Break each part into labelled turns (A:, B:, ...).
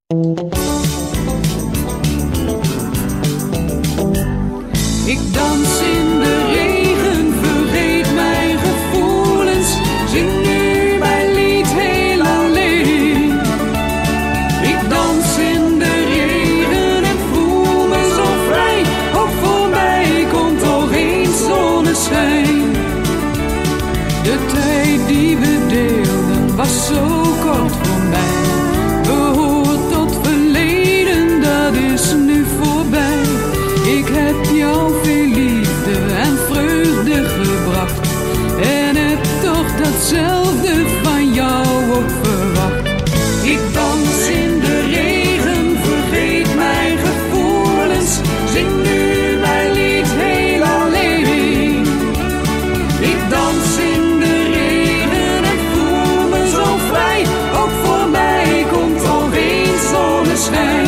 A: Ik dans in de regen, vergeet mijn gevoelens, zing nu mijn lied heel alleen. Ik dans in de regen en voel me zo vrij, ook voor mij komt toch eens zonneschijn. De tijd die we deelden was zo kort voorbij, behoort tot verleden, dat is nu voorbij. Ik heb jou veel liefde en vreugde gebracht en heb toch datzelfde van jou ook verwacht. Ik dans in de regen, vergeet mijn gevoelens, zing nu mijn lied heel alleen. Ik dans in de regen en voel me zo vrij, ook voor mij komt toch eens zonneschijn.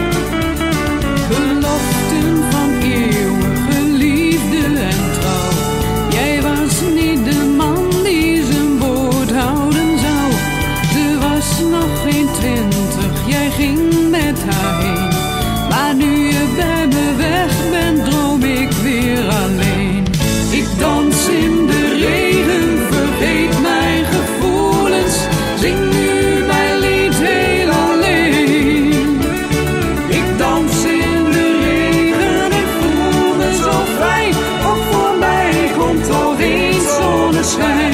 A: Beloften van eeuwige liefde en trouw, jij was niet de man die zijn woord houden zou. Ze was nog geen 20, jij ging met haar heen, maar nu je bij me weg bent, droom ik weer alleen. Ik dans in de regen, vergeet mijn gevoelens, zing nu mijn lied heel alleen. Ik dans in de regen en voel me zo vrij, ook voor mij komt toch eens zonneschijn.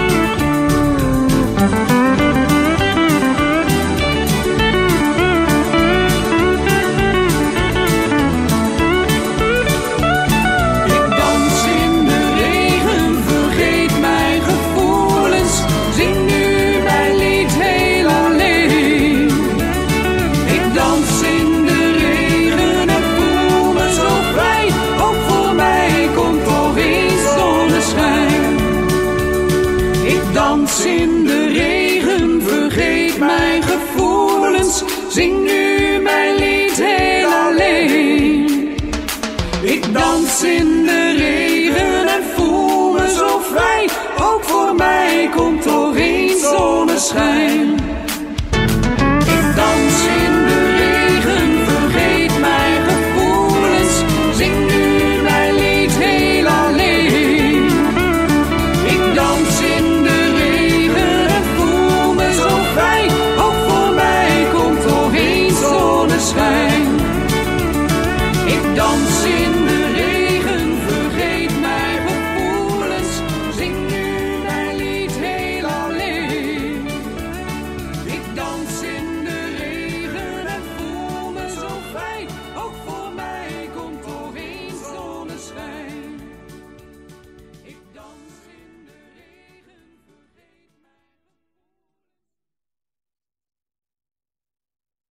A: Ik dans in de regen, vergeet mijn gevoelens, zing nu mijn lied heel alleen. Ik dans in de regen en voel me zo vrij, ook voor mij komt toch eens zonneschijn. Ik dans in de regen, vergeet mijn gevoelens, zing nu mijn lied heel alleen. Ik dans in de regen en voel me zo vrij, ook voor mij komt toch eens zonneschijn.